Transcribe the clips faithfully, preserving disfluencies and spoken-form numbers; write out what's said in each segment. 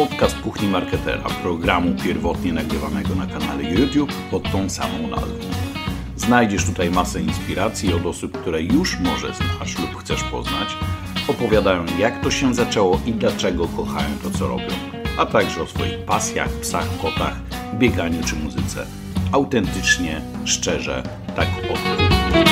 podcast Kuchni Marketera, programu pierwotnie nagrywanego na kanale YouTube pod tą samą nazwą. Znajdziesz tutaj masę inspiracji od osób, które już może znasz lub chcesz poznać. Opowiadają, jak to się zaczęło i dlaczego kochają to, co robią, a także o swoich pasjach, psach, kotach, bieganiu czy muzyce. Autentycznie, szczerze, tak oto.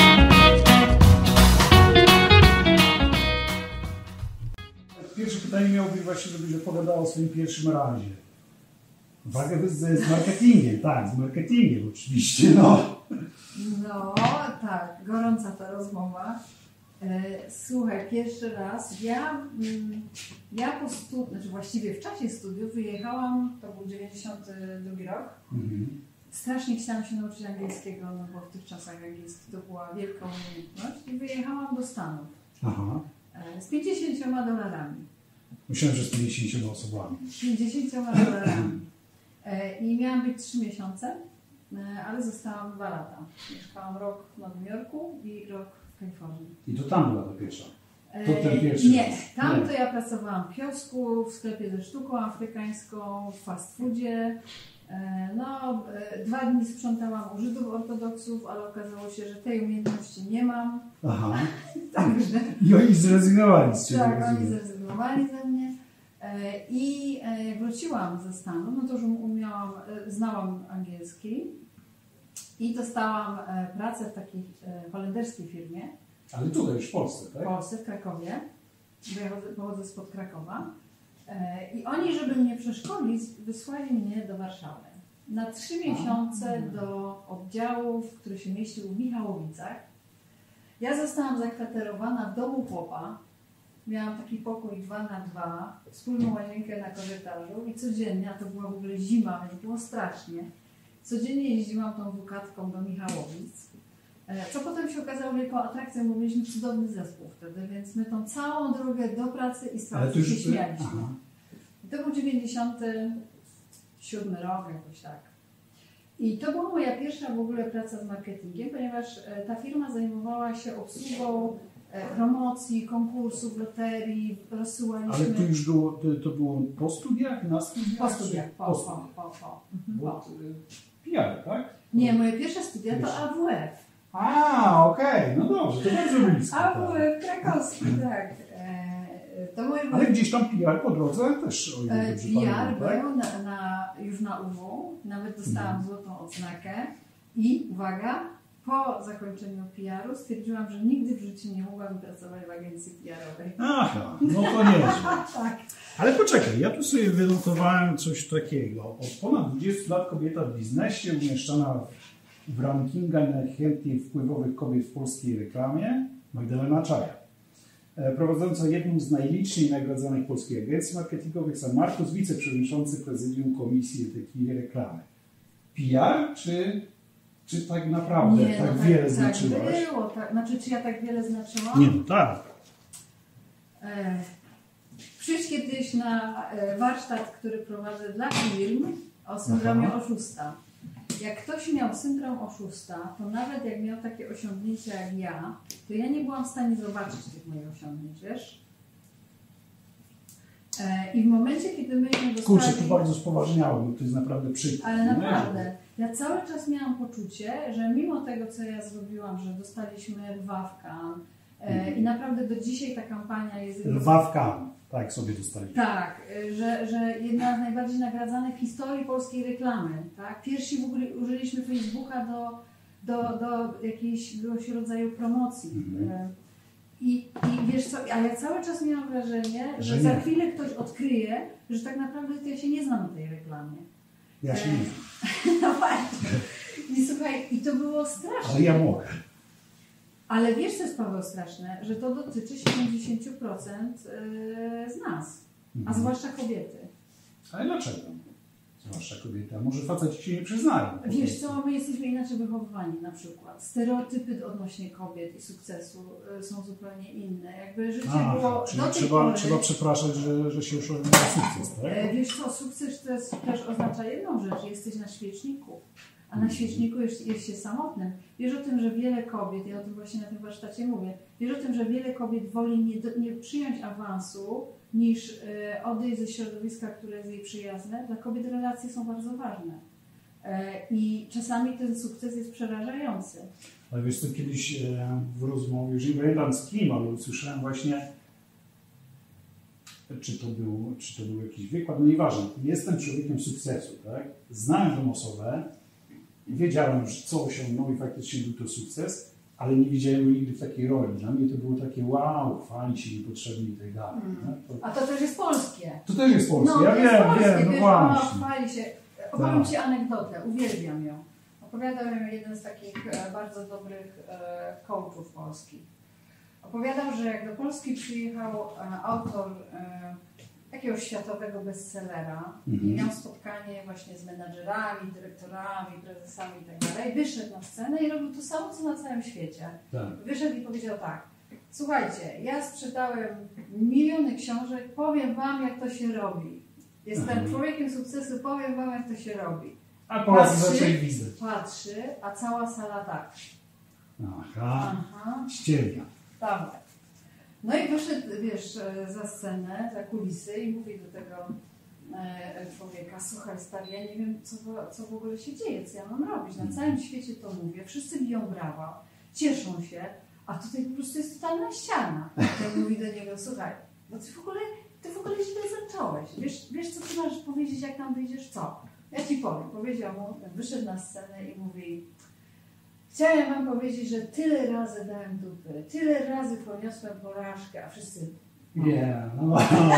Pierwsze pytanie miało być właśnie, żebyś opowiadała o swoim pierwszym razie. Uwaga, z, z marketingiem, tak, z marketingiem oczywiście, no. No, tak, gorąca ta rozmowa. Słuchaj, pierwszy raz, ja, ja po studiach, znaczy właściwie w czasie studiów wyjechałam, to był dziewięćdziesiąty drugi rok. Mhm. Strasznie chciałam się nauczyć angielskiego, no bo w tych czasach angielski to była wielka umiejętność i wyjechałam do Stanów. Aha. Z pięćdziesięcioma dolarami. Myślałem, że z pięćdziesięcioma osobami. pięćdziesięcioma dolarami. I miałam być trzy miesiące, ale zostałam dwa lata. Mieszkałam rok w Nowym Jorku i rok w Kalifornii. I to tam była ta pierwsza? To ten pierwszy? Nie, tam to ja pracowałam w kiosku, w sklepie ze sztuką afrykańską, w fast foodzie. No, dwa dni sprzątałam u Żydów ortodoksów, ale okazało się, że tej umiejętności nie mam. Aha. Także, I oni zrezygnowali z ciebie. Tak, oni zrezygnowali ze mnie. I jak wróciłam ze Stanów, no to już umiałam, znałam angielski i dostałam pracę w takiej holenderskiej firmie. Ale tutaj już w Polsce, tak? W Polsce, w Krakowie, bo ja pochodzę spod Krakowa. I oni, żeby mnie przeszkolić, wysłali mnie do Warszawy na trzy miesiące do oddziału, który się mieścił w Michałowicach. Ja zostałam zakwaterowana w domu chłopa. Miałam taki pokój dwa na dwa, wspólną łazienkę na korytarzu i codziennie, a to była w ogóle zima, więc było strasznie, codziennie jeździłam tą wukatką do Michałowic. Co potem się okazało wielką atrakcją, bo mieliśmy cudowny zespół wtedy, więc my tą całą drogę do pracy i z pracy się śmialiśmy. To był dziewięćdziesiąty siódmy rok, jakoś tak. I to była moja pierwsza w ogóle praca z marketingiem, ponieważ ta firma zajmowała się obsługą promocji, konkursów, loterii, rozsyłaliśmy... Ale to już było, to, to było po studiach, na studiach? Po studiach, po, po, po. po, po. Bo, P R, tak? Nie, moje pierwsze studia to A W F. A, okej, okay. No dobrze, to bardzo blisko. A W F krakowski, tak. To moje... Ale gdzieś tam P R po drodze też, o ile dobrze P R pamiętam, tak? był na, na, już na U W, nawet dostałam hmm. złotą odznakę i uwaga, po zakończeniu P R u stwierdziłam, że nigdy w życiu nie mogłam pracować w agencji P R owej. Aha, no to nieźle. Tak. Ale poczekaj, ja tu sobie wynotowałem coś takiego. Od ponad dwudziestu lat kobieta w biznesie, umieszczana w rankingach najchętniej wpływowych kobiet w polskiej reklamie, Magdalena Czaja. Prowadząca jedną z najliczniej nagradzanych polskich agencji marketingowych, sam Markus, wiceprzewodniczący prezydium Komisji Etyki i Reklamy. P R czy... Czy tak naprawdę nie, tak no wiele tak, znaczyłaś? Tak było, tak. Znaczy, czy ja tak wiele znaczyłam? Nie, no tak. E, przyjdź kiedyś na e, warsztat, który prowadzę dla firm o syndromie Aha. oszusta. Jak ktoś miał syndrom oszusta, to nawet jak miał takie osiągnięcia jak ja, to ja nie byłam w stanie zobaczyć tych moich osiągnięć, wiesz? E, I w momencie, kiedy myśmy dostali... Kurczę, to bardzo spoważniało, bo to jest naprawdę przykre. Ale naprawdę. Ja cały czas miałam poczucie, że mimo tego, co ja zrobiłam, że dostaliśmy Lwawkan e, i naprawdę do dzisiaj ta kampania jest... Lwawkan, tak sobie dostaliśmy. Tak, że, że jedna z najbardziej nagradzanych w historii polskiej reklamy. Tak? Pierwsi w ogóle użyliśmy Facebooka do, do, do jakiegoś rodzaju promocji. Mhm. I, I wiesz co, a ja cały czas miałam wrażenie, że, że za chwilę ktoś odkryje, że tak naprawdę to ja się nie znam na tej reklamie. Ja się nie znam. No właśnie. I słuchaj, i to było straszne. Ale ja mogę. Ale wiesz, co jest, Paweł, straszne? Że to dotyczy siedemdziesiąt procent z nas, a zwłaszcza kobiety. Ale dlaczego? Zwłaszcza kobiety, a może faceci się nie przyznają? Wiesz co, my jesteśmy inaczej wychowywani na przykład. Stereotypy odnośnie kobiet i sukcesu są zupełnie inne. Jakby życie a, było czyli do tej trzeba, pory... trzeba przepraszać, że, że się już osiągnęło sukces, tak? Wiesz co, sukces to jest, też oznacza jedną rzecz, jesteś na świeczniku. a na świeczniku jest, jest się samotnym. Wiesz o tym, że wiele kobiet, ja o tym właśnie na tym warsztacie mówię, wiesz o tym, że wiele kobiet woli nie, do, nie przyjąć awansu, niż y, odejść ze środowiska, które jest jej przyjazne. Dla kobiet relacje są bardzo ważne. Y, I czasami ten sukces jest przerażający. Ale wiesz co, kiedyś e, w rozmowie, już nie pamiętam z kim, ale usłyszałem właśnie, czy to był, czy to był jakiś wykład, no nieważne, jestem człowiekiem sukcesu, tak? Znałem tę osobę, wiedziałem, że co osiągnął i faktycznie był to sukces, ale nie widziałem go nigdy w takiej roli. Dla mnie to było takie wow, fani się niepotrzebni i tak dalej. Hmm. To... A to też jest polskie. To też jest polskie, no, ja to wiem, jest polskie. wiem, no wiesz, właśnie. Chwali się. Opowiem Ci anegdotę, uwielbiam ją. Opowiadał ją jeden z takich e, bardzo dobrych e, coachów polskich. Opowiadał, że jak do Polski przyjechał e, autor e, jakiegoś światowego bestsellera mhm. i miał spotkanie właśnie z menadżerami, dyrektorami, prezesami i tak dalej, wyszedł na scenę i robił to samo, co na całym świecie. Tak. Wyszedł i powiedział tak: słuchajcie, ja sprzedałem miliony książek, powiem wam, jak to się robi. Jestem mhm. człowiekiem sukcesu, powiem wam, jak to się robi. A Polacy zaczęli widzę. Patrzy, a cała sala tak. Aha, Aha. ściemnia. Dawaj. No i wyszedł, wiesz, za scenę, za kulisy i mówi do tego e, człowieka: słuchaj stary, ja nie wiem, co, co w ogóle się dzieje, co ja mam robić. Na całym świecie to mówię, wszyscy biją brawa, cieszą się, a tutaj po prostu jest totalna ściana. I mówi do niego: słuchaj, no ty w ogóle, ty w ogóle źle zacząłeś. Wiesz, wiesz, co ty masz powiedzieć, jak tam wyjdziesz, co? Ja ci powiem. Powiedział mu, wyszedł na scenę i mówi: chciałem wam powiedzieć, że tyle razy dałem dupy, tyle razy poniosłem porażkę, a wszyscy... Nie, yeah, no,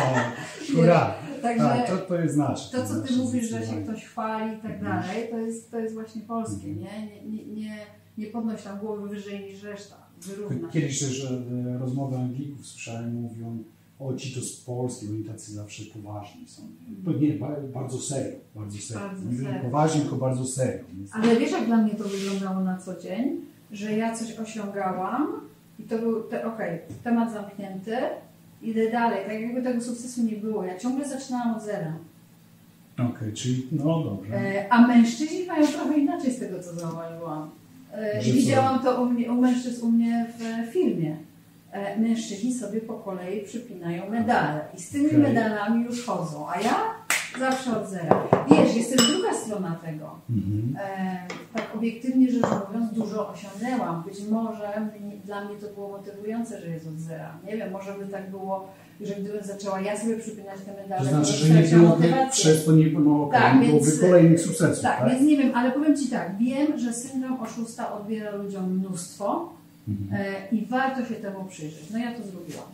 hurra. Także tak, to, to jest nasze. To, co ty nasze mówisz, że się ktoś chwali i tak dalej, to jest, to jest właśnie polskie, nie? Nie, nie, nie, nie podnoś tam głowy wyżej niż reszta, wyrówna. Kiedyś też e, rozmowy Anglików słyszałem, mówią: o, ci to z Polski, bo oni tacy zawsze poważni są. To nie, bardzo serio, bardzo serio. Bardzo nie serio. poważni, tylko bardzo serio. Ale wiesz, jak dla mnie to wyglądało na co dzień? Że ja coś osiągałam i to był, te, okej, okay, temat zamknięty, idę dalej, tak jakby tego sukcesu nie było. Ja ciągle zaczynałam od zera. Okej, okay, czyli no dobrze. E, a mężczyźni mają trochę inaczej z tego, co zauważyłam. E, widziałam to u, mnie, u mężczyzn u mnie w filmie. E, mężczyźni sobie po kolei przypinają medale i z tymi okay. medalami już chodzą, a ja zawsze od zera. Wiesz, jest też druga strona tego. Mm-hmm. E, tak obiektywnie rzecz mówiąc, dużo osiągnęłam. Być może mnie, dla mnie to było motywujące, że jest od zera. Nie wiem, może by tak było, że gdybym zaczęła ja sobie przypinać te medale, to znaczy, że nie byłoby przez to nie, no, tak, nie byłoby więc, kolejnych sukcesów. Tak, tak, więc nie wiem, ale powiem Ci tak, wiem, że syndrom oszusta odbiera ludziom mnóstwo mm-hmm. e, i warto się temu przyjrzeć. No ja to zrobiłam.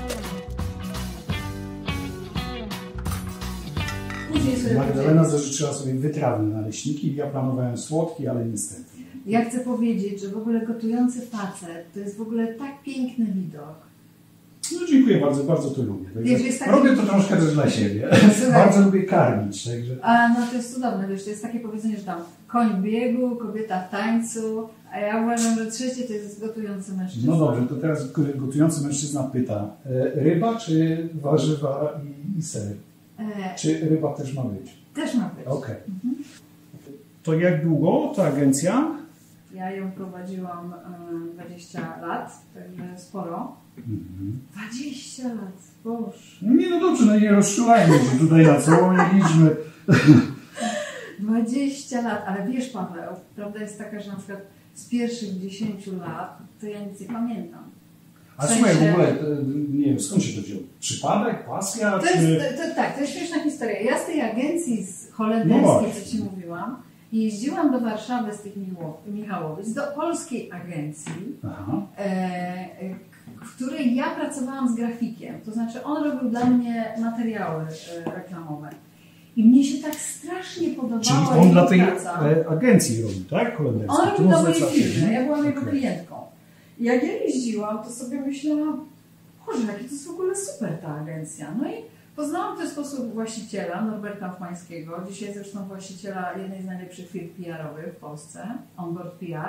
Magdalena zażyczyła sobie wytrawne naleśniki i ja planowałem słodki, ale niestety. Ja chcę powiedzieć, że w ogóle gotujący facet to jest w ogóle tak piękny widok. No dziękuję bardzo, bardzo to lubię. Wiesz, taki... Robię to troszkę też dla siebie. Bardzo lubię karmić. Także... A no to jest cudowne, wiesz, to jest takie powiedzenie, że tam koń w biegu, kobieta w tańcu, a ja uważam, że trzecie to jest gotujący mężczyzna. No dobrze, to teraz gotujący mężczyzna pyta: ryba czy warzywa i, i ser? E... Czy ryba też ma być? Też ma być. Okej. Okay. Mhm. To jak długo ta agencja? Ja ją prowadziłam dwadzieścia lat, także sporo. Mhm. dwadzieścia lat, boż. No nie, no dobrze, no nie rozczulajmy się tutaj na całą liczbę. dwadzieścia lat, ale wiesz, Paweł, prawda jest taka, że na przykład z pierwszych dziesięciu lat to ja nic nie pamiętam. A w sensie... słuchaj, w ogóle, nie wiem, skąd się to wziął? Przypadek, pasja? To czy... jest, to, to, tak, to jest śmieszna historia. Ja z tej agencji z holenderskiej, co Ci mówiłam, jeździłam do Warszawy z tych Michałowic, do polskiej agencji, e, w której ja pracowałam z grafikiem. To znaczy on robił dla mnie materiały e, reklamowe. I mnie się tak strasznie podobała. Czyli on dla tej praca. agencji robił, tak? Holenderskiej. On robił dla mojej firmy, ja byłam jego okay. klientką. I jak ja jeździłam, to sobie myślałam: Boże, jakie to jest w ogóle super ta agencja. No i poznałam w ten sposób właściciela, Norberta Chmańskiego, dzisiaj zresztą właściciela jednej z najlepszych firm P R owych w Polsce, Onboard P R.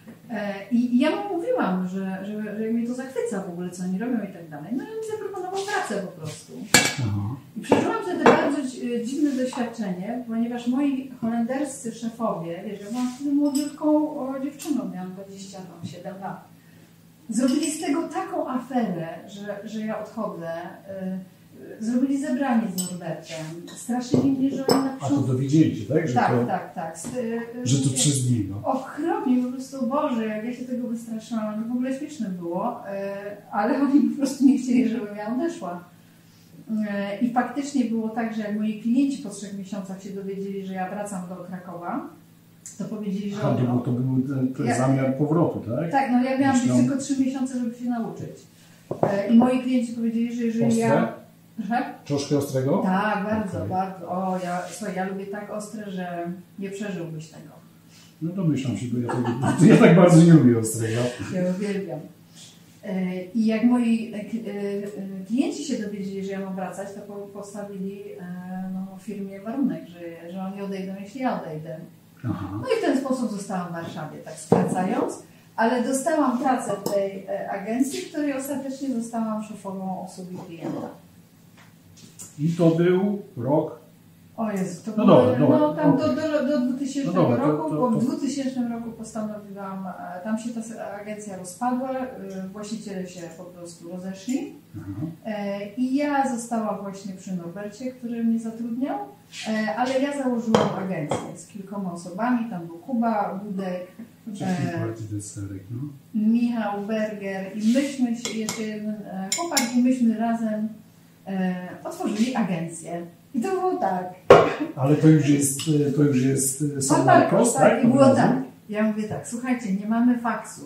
I ja mu mówiłam, że, że, że mnie to zachwyca w ogóle, co oni robią i tak dalej. No i on mi zaproponował pracę po prostu. Aha. I przeżyłam wtedy bardzo dziwne doświadczenie, ponieważ moi holenderscy szefowie, wiesz, ja byłam wtedy młodziutką dziewczyną, miałam dwadzieścia siedem lat. Zrobili z tego taką aferę, że, że ja odchodzę. Zrobili zebranie z Norbertem. Straszyli mnie, że oni napiszą... A to dowiedzieli się, tak? Że tak, to, tak, tak. Że to przez niego. Okropnie, po prostu, Boże, jak ja się tego wystraszyłam. No w ogóle śmieszne było, ale oni po prostu nie chcieli, żebym ja odeszła. I faktycznie było tak, że jak moi klienci po trzech miesiącach się dowiedzieli, że ja wracam do Krakowa, to powiedzieli, że... Aha, to, był, to był ten, ten ja, zamiar powrotu, tak? Tak, no ja miałam Myślą... tylko trzy miesiące, żeby się nauczyć. I moi klienci powiedzieli, że jeżeli Ostre? ja... Proszę? Troszkę ostrego? Tak, bardzo, okay. bardzo. O, ja, słuchaj, ja lubię tak ostre, że nie przeżyłbyś tego. No domyślam się, bo ja, to, ja tak bardzo nie lubię ostrego. Ja uwielbiam. I jak moi klienci się dowiedzieli, że ja mam wracać, to postawili no, firmie warunek, że, że oni odejdą, jeśli ja odejdę. Aha. No i w ten sposób zostałam w Warszawie, tak skracając, ale dostałam pracę w tej agencji, w której ostatecznie zostałam szefową obsługi klienta. I to był rok? O Jezu, to no było, dobra, dobra, no tam okay. do, do, do dwutysięcznego no dobra, roku, to, to, bo to... w dwutysięcznym roku postanowiłam, tam się ta agencja rozpadła, właściciele się po prostu rozeszli. Aha. I ja zostałam właśnie przy Norbercie, który mnie zatrudniał, ale ja założyłam agencję z kilkoma osobami, tam był Kuba, Budek, Serek, no? Michał Berger i myśmy się, jeszcze jeden chłopak i myśmy razem e, otworzyli agencję. I to było tak. Ale to już jest, to już jest San Marcos, tak? tak? I było tak. Ja mówię tak, słuchajcie, nie mamy faksu.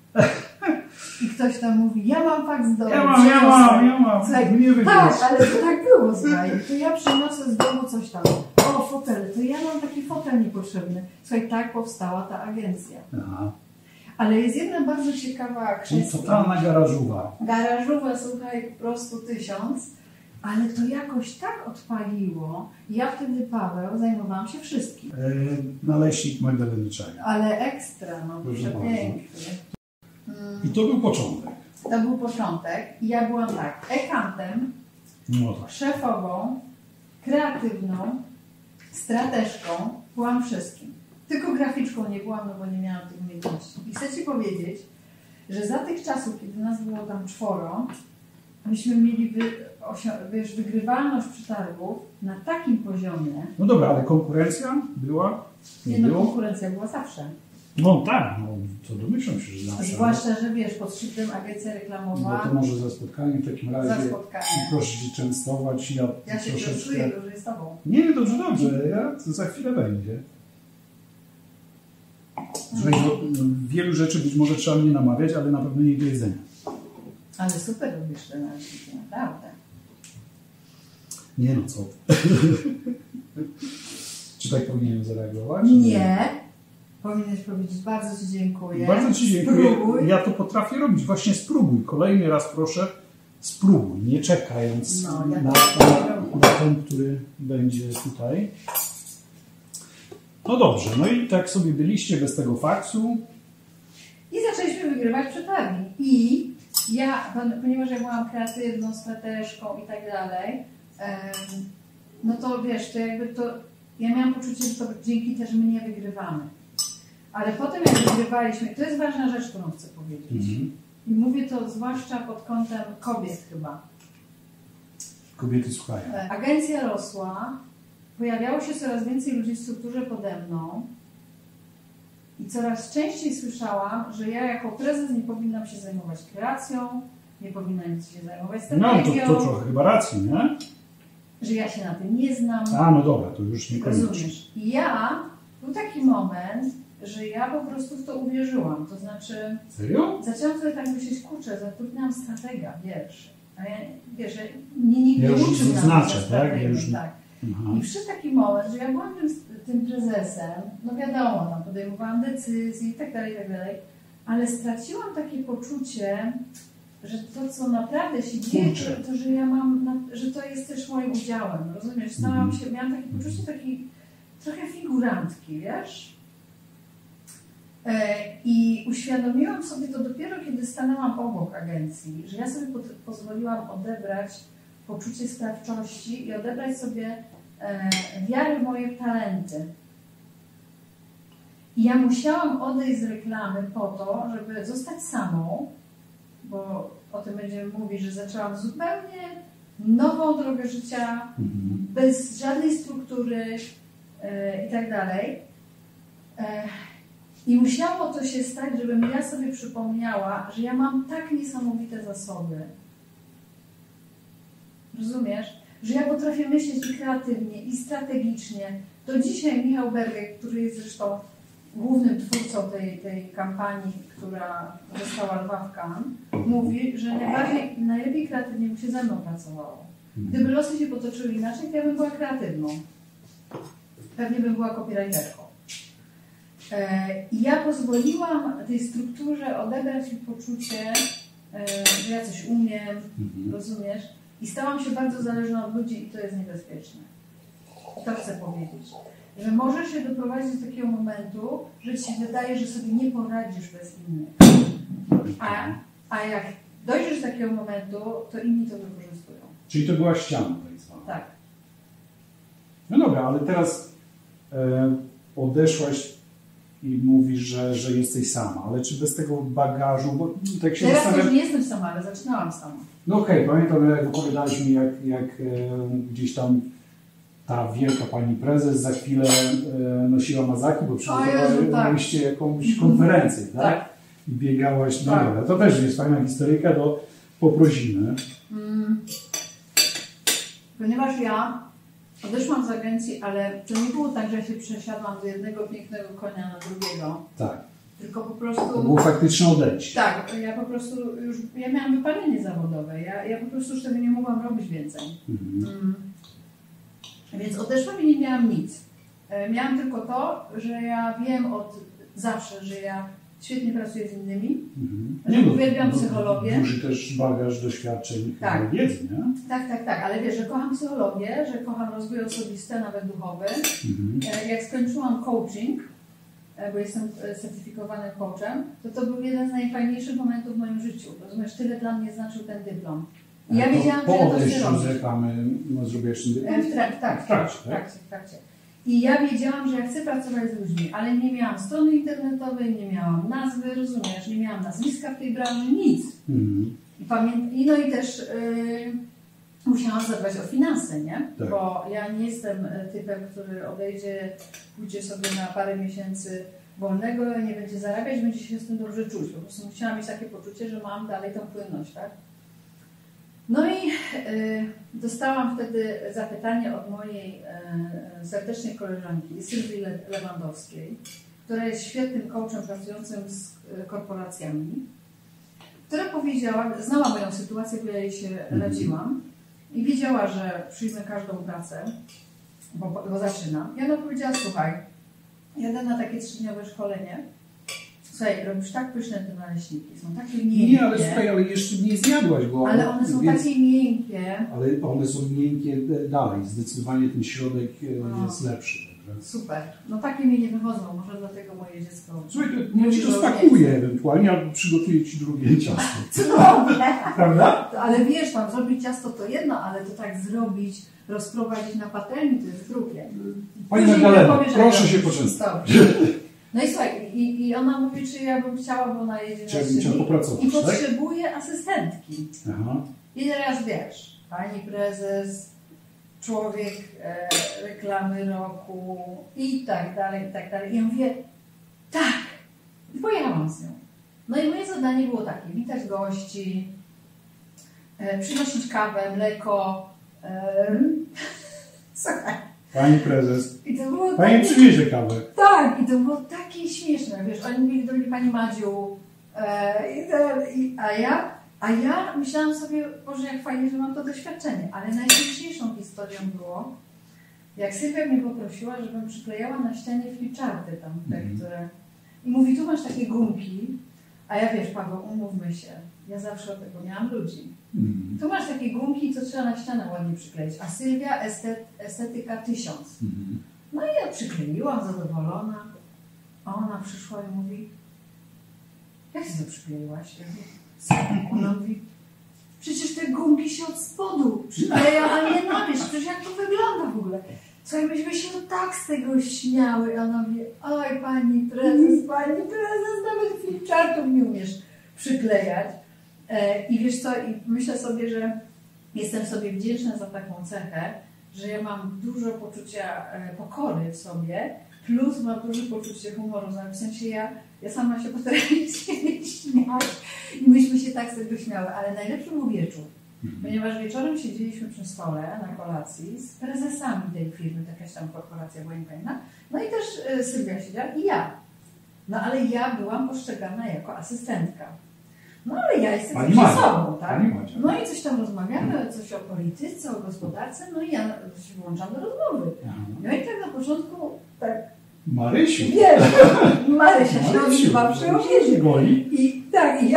I ktoś tam mówi, ja mam faks do... Ja mam, ja mam, ja mam. Słuchaj, nie tak, ale to tak było, słuchaj. To ja przyniosę z domu coś tam. O, fotel, to ja mam taki fotel niepotrzebny. Słuchaj, tak powstała ta agencja. Aha. Ale jest jedna bardzo ciekawa kwestia. Totalna garażuwa. Garażuwa, słuchaj, po prostu tysiąc. Ale to jakoś tak odpaliło. Ja wtedy, Paweł, zajmowałam się wszystkim. E, naleśnik Magdaleny Czajek. Ale ekstra, no przepięknie. I to był początek. To był początek. I ja byłam tak, ekantem, no tak. szefową, kreatywną, strateżką, byłam wszystkim. Tylko graficzką nie byłam, no bo nie miałam tych umiejętności. I chcę Ci powiedzieć, że za tych czasów, kiedy nas było tam czworo, myśmy mieli wy, wiesz, wygrywalność przetargów na takim poziomie. No dobra, ale konkurencja była? Nie, nie no było? Konkurencja była zawsze. No tak, no to domyślam się, że zawsze. Zwłaszcza, że wiesz, pod szyfrem agencja reklamowa. No to może za spotkanie w takim razie. Za spotkanie. Proszę Cię częstować. Ja, ja się troszeczkę... czuję, że jest z Tobą. Nie, dobrze, dobrze. Ja, to za chwilę będzie. Słuchaj, wielu rzeczy być może trzeba mnie namawiać, ale na pewno nie do jedzenia. Ale super robisz te naleśniki, naprawdę. Nie no, co Czy tak powinienem zareagować? Nie. Powinieneś powiedzieć, bardzo Ci dziękuję. Bardzo Ci dziękuję. Spróbuj. Ja to potrafię robić. Właśnie spróbuj. Kolejny raz proszę, spróbuj, nie czekając no, ja na, na, na ten, który będzie tutaj. No dobrze, no i tak sobie byliście bez tego faksu. I zaczęliśmy wygrywać przetargi. I ja, ponieważ ja byłam kreatywną, strateżką i tak dalej, no to wiesz, to jakby to, ja miałam poczucie, że to dzięki też my nie wygrywamy. Ale potem jak wygrywaliśmy, to jest ważna rzecz, którą chcę powiedzieć. Mm-hmm. I mówię to zwłaszcza pod kątem kobiet chyba. Kobiety słuchają. Agencja rosła, pojawiało się coraz więcej ludzi w strukturze pode mną i coraz częściej słyszałam, że ja jako prezes nie powinnam się zajmować kreacją, nie powinnam się zajmować strategią. No to, to trochę chyba racji, nie? Że ja się na tym nie znam. A, no dobra, to już nie rozumiesz. I ja, był taki moment, że ja po prostu w to uwierzyłam. To znaczy... Serio? Zaczęłam sobie tak myśleć, kurczę, zatrudniałam stratega, wiesz. A ja, wiesz, mnie nikt ja nie już uczył znaczę, na tak? Ja już... tak. I przyszedł taki moment, że ja byłam tym, tym prezesem, no wiadomo, tam podejmowałam decyzje i tak dalej, i tak dalej, ale straciłam takie poczucie, że to, co naprawdę się dzieje, to, to, że ja mam, że to jest też moim udziałem, rozumiesz? Stałam się, miałam takie poczucie takiej trochę figurantki, wiesz? I uświadomiłam sobie to dopiero, kiedy stanęłam obok agencji, że ja sobie pozwoliłam odebrać poczucie sprawczości i odebrać sobie wiarę w moje talenty. I ja musiałam odejść z reklamy po to, żeby zostać samą, bo o tym będziemy mówić, że zaczęłam zupełnie nową drogę życia, mhm. bez żadnej struktury i tak dalej. I musiało to się stać, żebym ja sobie przypomniała, że ja mam tak niesamowite zasoby. Rozumiesz? Że ja potrafię myśleć i kreatywnie, i strategicznie. Do dzisiaj Michał Bergek, który jest zresztą głównym twórcą tej, tej kampanii, która dostała Lwa w Cannes, mówi, że najbardziej, najlepiej kreatywnie mu się ze mną pracowało. Gdyby losy się potoczyły inaczej, to ja bym była kreatywną. Pewnie bym była copywriterką. I ja pozwoliłam tej strukturze odebrać mi poczucie, że ja coś umiem, mhm. rozumiesz? I stałam się bardzo zależna od ludzi i to jest niebezpieczne. To chcę powiedzieć. Że możesz się doprowadzić do takiego momentu, że ci się wydaje, że sobie nie poradzisz bez innych. A, a jak dojdziesz do takiego momentu, to inni to wykorzystują. Czyli to była ściana tak zwana. Tak. No dobra, ale teraz e, odeszłaś i mówisz, że, że jesteś sama, ale czy bez tego bagażu, bo tak się Teraz zastanawiam... już nie jestem sama, ale zaczynałam sama. No okej, okay, pamiętam, jak opowiadałeś mi, jak, jak e, gdzieś tam ta wielka pani prezes za chwilę e, nosiła mazaki, bo przygotowaliście tak. jakąś konferencję, tak? tak? I biegałaś, no tak. dobra, to też jest fajna historyjka, to poprosimy. Mm. Ponieważ ja odeszłam z agencji, ale to nie było tak, że ja się przesiadłam z jednego pięknego konia na drugiego. Tak. Tylko po prostu... To było faktyczne odejście. Tak, ja po prostu już, ja miałam wypalenie zawodowe, ja, ja po prostu już tego nie mogłam robić więcej. Mhm. Mm. Więc odeszłam i nie miałam nic. E, miałam tylko to, że ja wiem od zawsze, że ja świetnie pracuję z innymi, mhm. że nie, uwielbiam no, psychologię. Duży też bagaż doświadczeń, tak. wiedzy, nie? Tak, tak, tak, ale wiesz, że kocham psychologię, że kocham rozwój osobisty, nawet duchowy. Mhm. E, jak skończyłam coaching, bo jestem certyfikowanym coachem, to to był jeden z najfajniejszych momentów w moim życiu. Rozumiesz, tyle dla mnie znaczył ten dyplom. I ja wiedziałam, po że ja to odejściu chcę robić. z reklamy no, zrobiłeś ten dyplom? W, tra- tak, w trakcie, w trakcie, w trakcie. I ja wiedziałam, że ja chcę pracować z ludźmi, ale nie miałam strony internetowej, nie miałam nazwy, rozumiesz, nie miałam nazwiska w tej branży, nic. Mhm. I, pamię- I no i też yy, musiałam zadbać o finanse, nie? Tak. Bo ja nie jestem typem, który odejdzie, pójdzie sobie na parę miesięcy wolnego, nie będzie zarabiać, będzie się z tym dobrze czuć. Po prostu musiałam mieć takie poczucie, że mam dalej tą płynność, tak? No i y, dostałam wtedy zapytanie od mojej y, serdecznej koleżanki, Sylwii Le- Lewandowskiej, która jest świetnym coachem pracującym z y, korporacjami, która powiedziała, znała moją sytuację, bo ja jej się radziłam i wiedziała, że przyjmę każdą pracę, bo, bo zaczynam. I ona powiedziała, słuchaj, jadę na takie trzydniowe szkolenie. Słuchaj, robisz tak pyszne te naleśniki, są takie miękkie. Nie, ale słuchaj, ale jeszcze nie zjadłaś go. Ale one są więc, takie miękkie. Ale one są miękkie dalej, zdecydowanie ten środek no. jest lepszy. Także. Super, no takie mi nie wychodzą, może dlatego moje dziecko... Słuchaj, to nie ci to spakuję ewentualnie, albo przygotuję ci drugie ciasto. Cudowne! Prawda? Ale wiesz, tam zrobić ciasto to jedno, ale to tak zrobić, rozprowadzić na patelni, to jest drugie. Pani Magdalena, proszę się poczęstować. No i słuchaj, i, i ona mówi, czy ja bym chciała, bo ona jedzie czy na trzy dni i potrzebuje tak? asystentki. Aha. I teraz wiesz, pani prezes, człowiek e, reklamy roku i tak dalej, i tak dalej. I ja mówię, tak, i pojechałam z nią. No i moje zadanie było takie, witać gości, e, przynosić kawę, mleko, e, słuchaj. Pani prezes, I to było pani takie... przywiezie kawę. Tak, i to było takie śmieszne, wiesz, oni mówili do mnie pani Madziu, e, i to, i, a, ja, a ja myślałam sobie, Boże, jak fajnie, że mam to doświadczenie, ale najśmieszniejszą historią było, jak Sylwia mnie poprosiła, żebym przyklejała na ścianie flipcharty tam, te, mm. które... I mówi, tu masz takie gumki, a ja wiesz, Paweł, umówmy się, ja zawsze od tego miałam ludzi. Mm. Tu masz takie gumki, co trzeba na ścianę ładnie przykleić, a Sylwia estet, estetyka tysiąc. Mm. No i ja przykleiłam, zadowolona. A ona przyszła i mówi, jak ty to przykleiłaś? Ja mówię, co? Ona mówi, przecież te gumki się od spodu przykleja, a nie na wierzch. Przecież jak to wygląda w ogóle? Słuchaj, myśmy się tak z tego śmiały. A ona mówi, oj pani prezes, pani prezes, nawet flipchartów nie umiesz przyklejać. E, I wiesz co, i myślę sobie, że jestem sobie wdzięczna za taką cechę, że ja mam dużo poczucia e, pokory w sobie, plus mam duże poczucie humoru. W sensie ja, ja sama się potrafię śmiać i myśmy się tak z tego śmiały, ale najlepszy był wieczór. Ponieważ wieczorem siedzieliśmy przy stole na kolacji z prezesami tej firmy, jakaś tam korporacja była inna, no i też e, Sylwia siedziała i ja. No ale ja byłam postrzegana jako asystentka. No ale ja jestem Pani zawsze Maria. sobą, tak? Pani Maria. No i coś tam rozmawiamy, coś o polityce, o gospodarce, no i ja się włączam do rozmowy. Aha. No i tak na początku, tak, Marysiu. wiesz, Marysia się Marysiu, odzywa przy obiedzie. goli. I tak, i ja...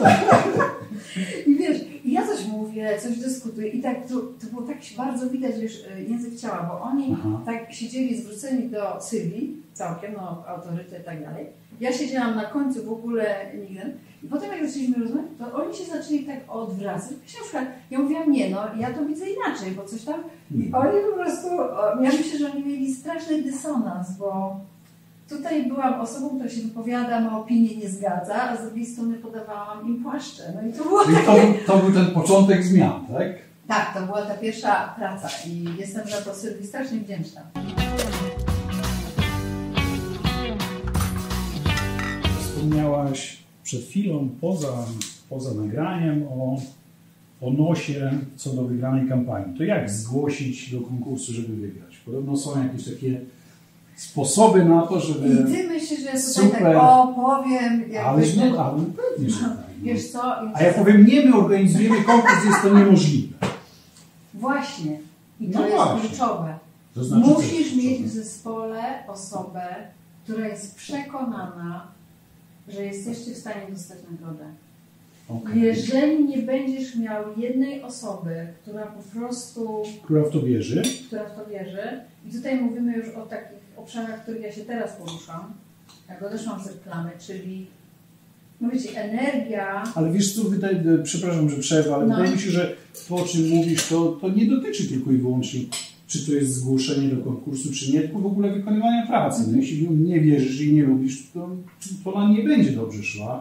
I wiesz, i ja coś mówię, coś dyskutuję i tak to, to było tak bardzo widać, wiesz, język ciała, bo oni Aha. tak siedzieli zwróceni do Sylwii całkiem, no autorytet i tak dalej. Ja siedziałam na końcu w ogóle nigdy. I potem jak zaczęliśmy rozmawiać, to oni się zaczęli tak odwracać. Ja, na przykład, ja mówiłam, nie no, ja to widzę inaczej, bo coś tam... I oni po prostu, o, ja myślę, że oni mieli straszny dysonans, bo tutaj byłam osobą, która się wypowiada, ma opinię, nie zgadza, a z drugiej strony podawałam im płaszcze. No i to było Czyli takie... to, to był ten początek zmian, tak? Tak, to była ta pierwsza praca i jestem za to Sylwii strasznie wdzięczna. Wspomniałaś przed chwilą, poza, poza nagraniem, o, o nosie co do wygranej kampanii. To jak zgłosić do konkursu, żeby wygrać? Podobno są jakieś takie sposoby na to, żeby... I ty myślisz, że ja tutaj Super. tak opowiem, jakby... Ależ no, ale pewnie, że tak. No. Wiesz co? A ja powiem, nie, my organizujemy konkurs, jest to niemożliwe. Właśnie. I to No jest właśnie. kluczowe. To znaczy, co Musisz jest mieć w kluczowe? zespole osobę, która jest przekonana, że jesteście w stanie dostać nagrodę. Okay. Jeżeli nie będziesz miał jednej osoby, która po prostu, Która w to wierzy? która w to wierzy, i tutaj mówimy już o takich obszarach, w których ja się teraz poruszam, jak odeszłam z reklamy, czyli no wiecie, energia. Ale wiesz co, wydaje, przepraszam, że przerwę, ale No. wydaje mi się, że to, o czym mówisz, to, to nie dotyczy tylko i wyłącznie, czy to jest zgłoszenie do konkursu, czy nie, tylko w ogóle wykonywania pracy. No, jeśli nie wierzysz i nie lubisz, to, to ona nie będzie dobrze szła.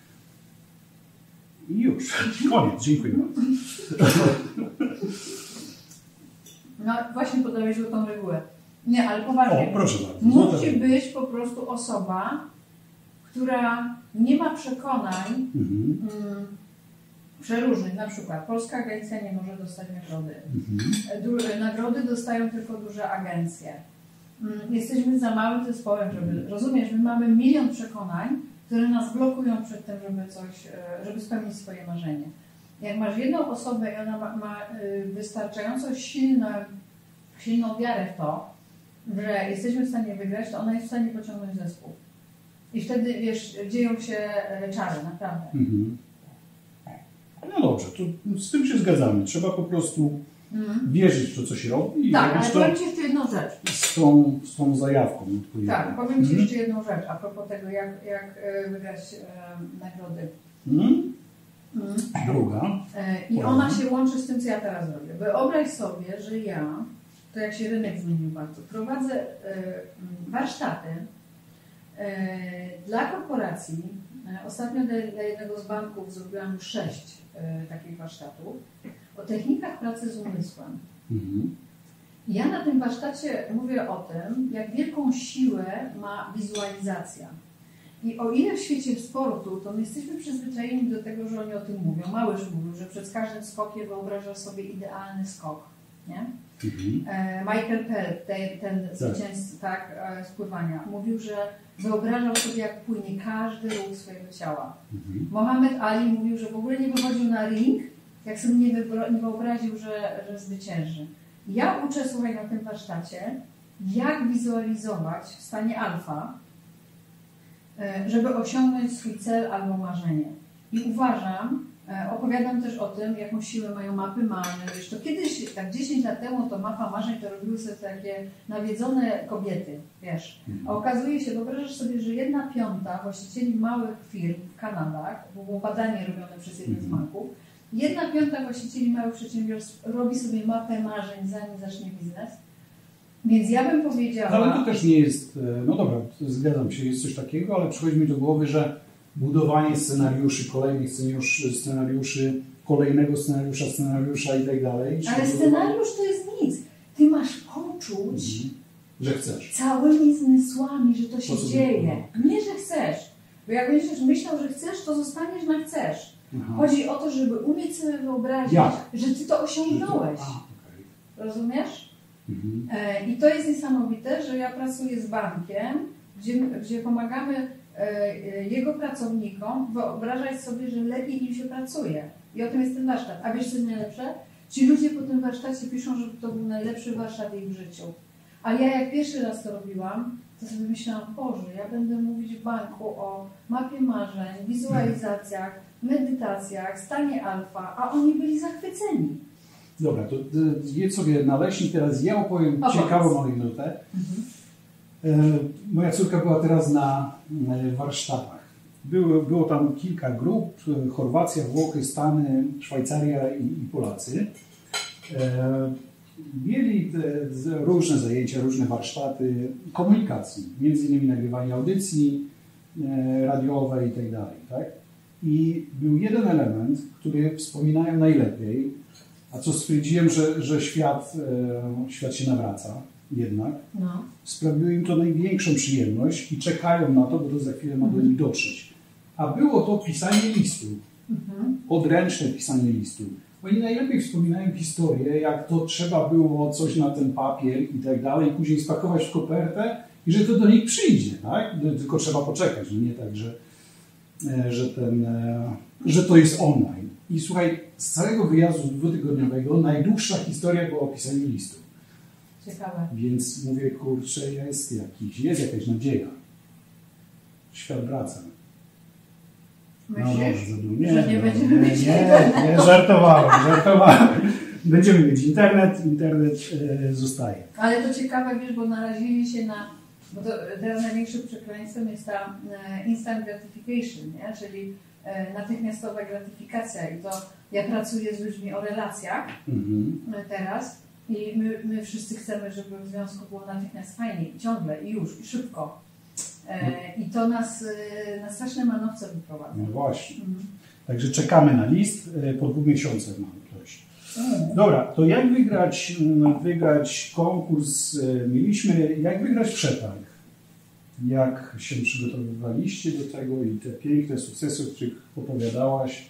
I już. Koniec. Dziękuję bardzo. No właśnie podałeś tą regułę. Nie, ale poważnie. O, proszę bardzo. No Musi to- być po prostu osoba, która nie ma przekonań Mhm. mm, przeróżnych. Na przykład Polska Agencja nie może dostać nagrody. Mhm. Du- nagrody dostają tylko duże agencje. Mm, jesteśmy za małym zespołem, żeby... Rozumiesz, my mamy milion przekonań, które nas blokują przed tym, żeby coś, e, żeby spełnić swoje marzenie. Jak masz jedną osobę i ona ma, ma y, wystarczająco silne, silną wiarę w to, że jesteśmy w stanie wygrać, to ona jest w stanie pociągnąć zespół. I wtedy, wiesz, dzieją się e, czary, naprawdę. Mhm. No dobrze, to z tym się zgadzamy. Trzeba po prostu Mhm. wierzyć w to, co się robi i Tak, ale robić to powiem Ci jeszcze jedną rzecz. z tą, z tą zajawką odpowiednią. Tak, powiem Ci Mhm. jeszcze jedną rzecz a propos tego, jak, jak e, wygrać e, nagrody. Mhm. Mhm. Druga. E, I ona się łączy z tym, co ja teraz robię. Wyobraź sobie, że ja, to jak się rynek zmienił bardzo, prowadzę e, warsztaty e, dla korporacji. E, ostatnio dla, dla jednego z banków zrobiłam już sześć e, takich warsztatów o technikach pracy z umysłem. Mhm. I ja na tym warsztacie mówię o tym, jak wielką siłę ma wizualizacja. I o ile w świecie sportu, to my jesteśmy przyzwyczajeni do tego, że oni o tym mówią. Małyż mówił, że przed każdym skokiem wyobraża sobie idealny skok. Nie? Mhm. E, Michael Phelps, ten, ten zwycięzca tak, e, z pływania, mówił, że wyobrażał sobie, jak płynie każdy ruch swojego ciała. Mhm. Mohamed Ali mówił, że w ogóle nie wychodził na ring, jak sobie nie, wybra- nie wyobraził, że, że zwycięży. Ja uczę, słuchaj, na tym warsztacie, jak wizualizować w stanie alfa, żeby osiągnąć swój cel albo marzenie. I uważam, Opowiadam też o tym, jaką siłę mają mapy marzeń. Wiesz, to kiedyś, tak dziesięć lat temu, to mapa marzeń to robiły sobie takie nawiedzone kobiety, wiesz. A okazuje się, wyobrażasz sobie, że jedna piąta właścicieli małych firm w Kanadach, bo było badanie robione przez jeden z banków, jedna piąta właścicieli małych przedsiębiorstw robi sobie mapę marzeń, zanim zacznie biznes. Więc ja bym powiedziała... Ale to też nie jest, no dobra, zgadzam się, jest coś takiego, ale przychodzi mi do głowy, że budowanie scenariuszy, kolejnych scenariuszy, scenariuszy kolejnego scenariusza, scenariusza i tak dalej. Ale scenariusz to jest nic. Ty masz poczuć, mhm. że chcesz. Całymi zmysłami, że to się to dzieje. No. Nie, że chcesz. Bo jak będziesz myślał, że chcesz, to zostaniesz na chcesz. Aha. Chodzi o to, żeby umieć sobie wyobrazić, jak? że ty to osiągnąłeś. To... A, okay. Rozumiesz? Mhm. E, I to jest niesamowite, że ja pracuję z bankiem, gdzie, gdzie pomagamy jego pracownikom wyobrażać sobie, że lepiej im się pracuje. I o tym jest ten warsztat. A wiesz, co jest najlepsze? Ci ludzie po tym warsztacie piszą, że to był najlepszy warsztat ich w życiu. A ja jak pierwszy raz to robiłam, to sobie myślałam, Boże, ja będę mówić w banku o mapie marzeń, wizualizacjach, medytacjach, stanie alfa, a oni byli zachwyceni. Dobra, to jedz sobie naleśnik, teraz ja opowiem o, ciekawą anegdotę. Mhm. Moja córka była teraz na warsztatach. Było, było tam kilka grup, Chorwacja, Włochy, Stany, Szwajcaria i, i Polacy. Mieli różne zajęcia, różne warsztaty komunikacji, między innymi nagrywanie audycji radiowej i tak dalej. Tak? I był jeden element, który wspominają najlepiej, a co stwierdziłem, że, że świat, świat się nawraca. Jednak no. sprawiło im to największą przyjemność i czekają na to, bo to za chwilę ma do nich dotrzeć. A było to pisanie listu. Mhm. Odręczne pisanie listu. Oni najlepiej wspominają historię, jak to trzeba było coś na ten papier i tak dalej, później spakować w kopertę i że to do nich przyjdzie, tak? Tylko trzeba poczekać, nie tak, że, że, ten, że to jest online. I słuchaj, z całego wyjazdu dwutygodniowego najdłuższa historia była o pisaniu listu. Ciekawe. Więc mówię, kurczę, jest, jakiś, jest jakaś nadzieja. Świat wraca. Myślisz, no, nie, że nie no, będziemy nie, mieć nie, nie, nie, żartowałem, żartowałem. Będziemy mieć internet, internet e, zostaje. Ale to ciekawe, wiesz, bo narazili się na, bo to teraz największym przekleństwem jest ta e, instant gratification, nie? Czyli e, natychmiastowa gratyfikacja. I to ja pracuję z ludźmi o relacjach mhm. teraz. I my, my wszyscy chcemy, żeby w związku było natychmiast fajnie, ciągle, i już, i szybko. E, I to nas e, na straszne manowce wyprowadza. No właśnie. Mhm. Także czekamy na list. Po dwóch miesiącach mamy dość. Mhm. Dobra, to jak wygrać, wygrać konkurs mieliśmy, jak wygrać przetarg? Jak się przygotowywaliście do tego i te piękne sukcesy, o których opowiadałaś?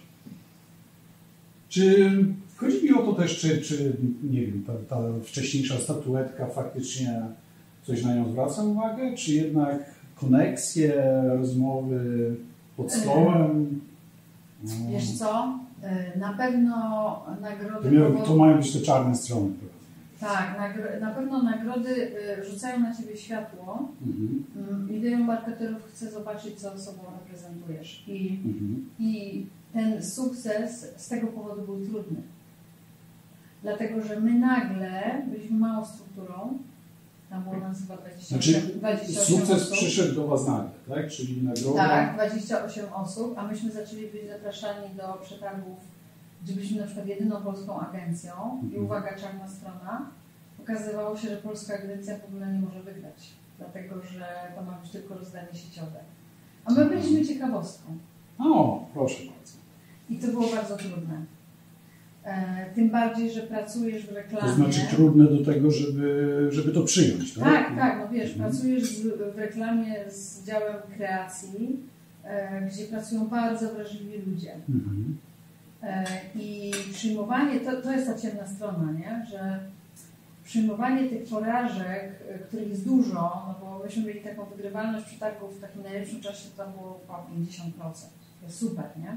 Czy chodzi mi o to też, czy, czy nie wiem, ta, ta wcześniejsza statuetka faktycznie coś na nią zwraca uwagę, czy jednak koneksje, rozmowy pod stołem? No. Wiesz co, na pewno nagrody... To, miały, to mają być te czarne strony. Tak, na pewno nagrody rzucają na Ciebie światło mhm. i wielu marketerów chce zobaczyć, co sobą reprezentujesz. I, mhm. i ten sukces z tego powodu był trudny. Dlatego, że my nagle byliśmy małą strukturą, tam było nas chyba dwadzieścia osiem, znaczy, dwadzieścia osiem sukces osób. Przyszedł do Was nagle, tak? Czyli nagroda... Tak, dwadzieścia osiem osób, a myśmy zaczęli być zapraszani do przetargów, gdzie byliśmy na przykład jedyną polską agencją mhm. i uwaga, czarna strona, okazywało się, że polska agencja w ogóle nie może wygrać, dlatego, że to ma być tylko rozdanie sieciowe. A my byliśmy ciekawostką. O, proszę bardzo. I to było bardzo trudne. E, tym bardziej, że pracujesz w reklamie. To znaczy trudne do tego, żeby, żeby to przyjąć, tak? Tak, tak, no wiesz, mhm. pracujesz z, w reklamie z działem kreacji, e, gdzie pracują bardzo wrażliwi ludzie. Mhm. E, I przyjmowanie, to, to jest ta ciemna strona, nie? Że przyjmowanie tych porażek, których jest dużo, no bo myśmy mieli taką wygrywalność przetargów w takim najlepszym czasie, to było pięćdziesiąt procent. To jest super, nie?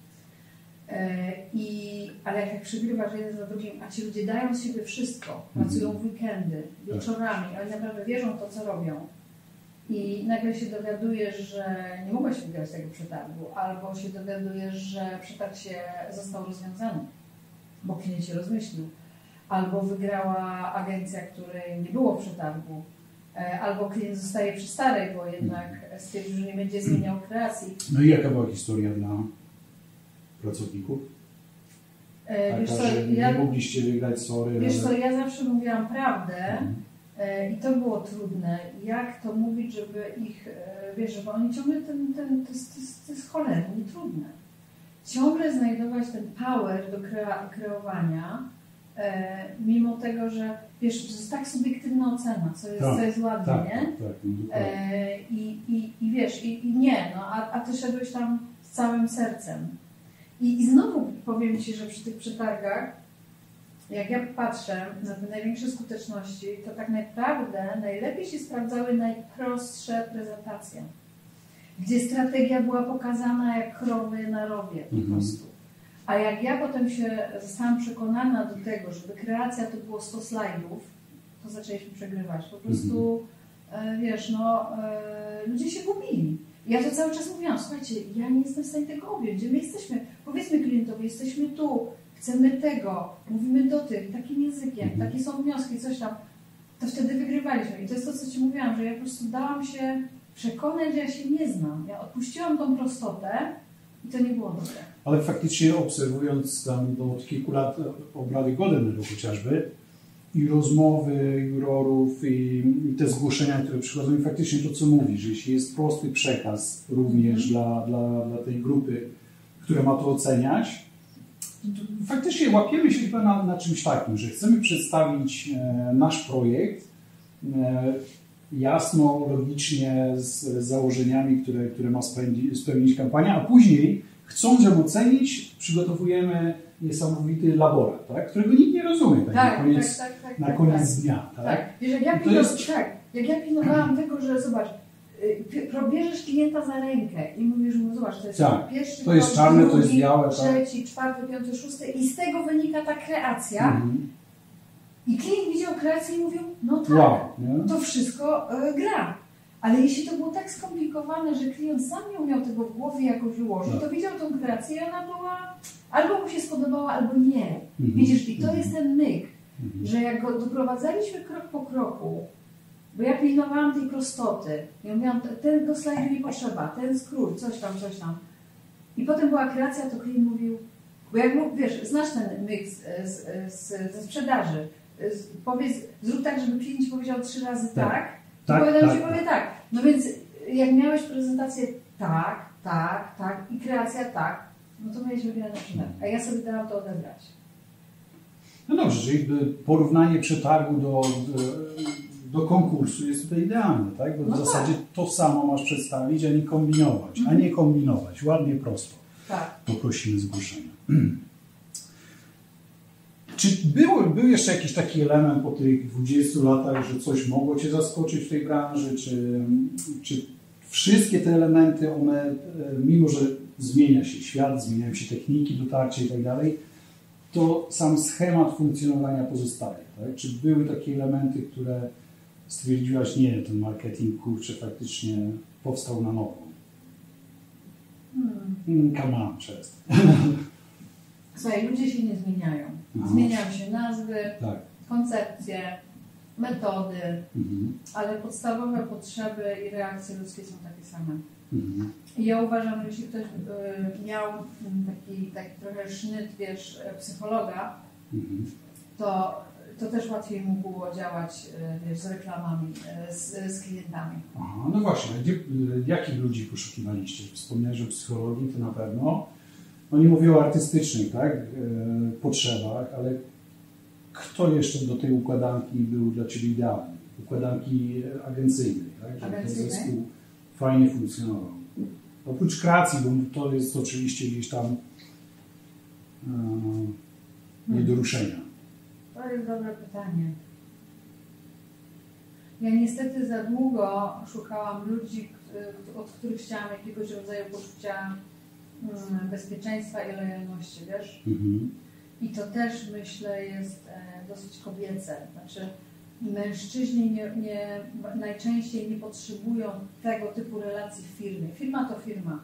I, ale jak przegrywasz jeden za drugim, a ci ludzie dają z siebie wszystko, pracują w weekendy, wieczorami, oni naprawdę wierzą w to, co robią, i nagle się dowiadujesz, że nie mogłeś wygrać tego przetargu, albo się dowiadujesz, że przetarg się został rozwiązany, bo klient się rozmyślił, albo wygrała agencja, której nie było w przetargu, albo klient zostaje przy starej, bo jednak stwierdził, że nie będzie zmieniał kreacji. No i jaka była historia dla pracowników? E, wiesz Taka, co, że ja, nie mogliście wygrać, sorry. wiesz ale... co, ja zawsze mówiłam prawdę Mhm. e, i to było trudne. Jak to mówić, żeby ich, e, wiesz, żeby oni ciągle ten, ten to, jest, to, jest, to jest cholernie trudne. Ciągle znajdować ten power do krea, kreowania, e, mimo tego, że wiesz, to jest tak subiektywna ocena, co jest, tak, co jest ładnie, tak, nie? Tak, tak, no, E, i, i, I wiesz, i, i nie, no, a, a ty szedłeś tam z całym sercem. I, I znowu powiem Ci, że przy tych przetargach, jak ja patrzę na te największe skuteczności, to tak naprawdę najlepiej się sprawdzały najprostsze prezentacje, gdzie strategia była pokazana jak krowy na rowie po Mhm. prostu. A jak ja potem się zostałam przekonana do tego, żeby kreacja to było sto slajdów, to zaczęliśmy przegrywać. Po prostu, e, wiesz, no, e, ludzie się gubili. Ja to cały czas mówiłam, słuchajcie, ja nie jestem w stanie tego objąć, gdzie my jesteśmy. Powiedzmy klientowi, jesteśmy tu, chcemy tego, mówimy do tych, takim językiem, Mhm. takie są wnioski, coś tam. To wtedy wygrywaliśmy. I to jest to, co Ci mówiłam, że ja po prostu dałam się przekonać, że ja się nie znam. Ja odpuściłam tą prostotę i to nie było dobre. Ale faktycznie obserwując tam do od kilku lat obrady Golden chociażby i rozmowy jurorów i, i te zgłoszenia, które przychodzą i faktycznie to, co mówisz, że jeśli jest prosty przekaz również dla, dla, dla tej grupy, która ma to oceniać, to faktycznie łapiemy się chyba na, na czymś takim, że chcemy przedstawić e, nasz projekt e, jasno, logicznie, z, z założeniami, które, które ma spełnić, spełnić kampania, a później, chcąc ją ocenić, przygotowujemy niesamowity laborat, tak? Którego nikt nie rozumie tak, Tak, na koniec, tak, tak, tak, na tak, koniec tak. dnia. Tak? Tak, wiesz, jak ja, I to pilno, jest- tak, jak ja pilnowałam tego, że zobacz, y, pi- bierzesz klienta za rękę i mówisz mu, zobacz, to jest Tak, pierwszy to jest krok, czarne, to drugi, jest białe, tak. trzeci, czwarty, piąty, szósty i z tego wynika ta kreacja Mhm. i klient widział kreację i mówił, no tak, Wow, nie? to wszystko y, gra. Ale jeśli to było tak skomplikowane, że klient sam nie umiał tego w głowie jakoś ułożyć, Tak. to widział tą kreację i ona była, albo mu się spodobała, albo nie. Mhm. Widzisz, i to Mhm. jest ten myk, Mhm. że jak go doprowadzaliśmy krok po kroku, bo ja pilnowałam tej prostoty, ja mówiłam, tego slajdu nie potrzeba, ten skrót, coś tam, coś tam. I potem była kreacja, to klient mówił, bo jak mógł, wiesz, znasz ten myk z, z, z, ze sprzedaży, z, powiedz, zrób tak, żeby klient ci powiedział trzy razy tak, tak Tak, i potem tak, ci tak. powie tak. No więc jak miałeś prezentację tak, tak, tak i kreacja tak, no to miałeś wygrane przetarg, a ja sobie dałam to odebrać. No dobrze, czyli porównanie przetargu do, do, do konkursu jest tutaj idealne, tak? Bo w No zasadzie to samo masz przedstawić, a nie kombinować. A nie kombinować. Ładnie, prosto. Tak. Poprosimy zgłoszenia. Czy był, był jeszcze jakiś taki element po tych dwudziestu latach, że coś mogło Cię zaskoczyć w tej branży? Czy, czy wszystkie te elementy, one, e, mimo że zmienia się świat, zmieniają się techniki dotarcia i tak dalej, to sam schemat funkcjonowania pozostaje, tak? Czy były takie elementy, które stwierdziłaś, nie, ten marketing, kurczę, faktycznie powstał na nowo? Hmm. Mm, come on, często. Słuchaj, ludzie się nie zmieniają. Aha. Zmieniają się nazwy, Tak. koncepcje, metody, Mhm. ale podstawowe potrzeby i reakcje ludzkie są takie same. Mhm. I ja uważam, że jeśli ktoś y, miał mm, taki, taki trochę sznyt, wiesz, e, psychologa, Mhm. to, to też łatwiej mu było działać, y, wiesz, z reklamami, y, z, z klientami. Aha, no właśnie, gdzie, jakich ludzi poszukiwaliście? Wspomniałeś o psychologii, to na pewno. No nie mówię o artystycznych, tak, e, potrzebach, ale kto jeszcze do tej układanki był dla Ciebie idealny? Układanki agencyjnej, tak? Żeby ten Agencyjnej? zespół fajnie funkcjonował. Oprócz kreacji, bo to jest oczywiście gdzieś tam e, nie do ruszenia. To jest dobre pytanie. Ja niestety za długo szukałam ludzi, k- od których chciałam jakiegoś rodzaju poczucia mm, bezpieczeństwa i lojalności, wiesz? Mhm. I to też, myślę, jest e, dosyć kobiece. Znaczy, mężczyźni nie, nie, najczęściej nie potrzebują tego typu relacji w firmie. Firma to firma.